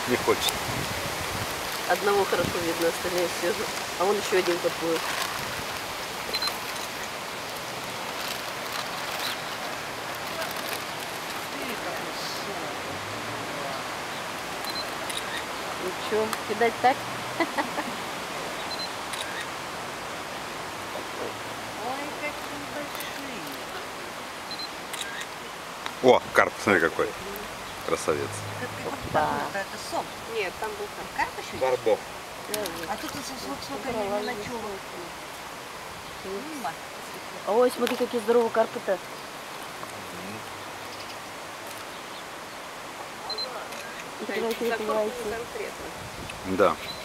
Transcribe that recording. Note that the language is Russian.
Не хочет. Одного хорошо видно, остальные все. А вон еще один подплыл. Ну что, кидать так? Ой, какие большие. О, карп, смотри какой. Красавец. Это сом. Нет, там был Карп еще есть? Барбов. А тут сколько мелочевок. Ой, смотри, какие здоровые карпы-то. Перепивайте. Да.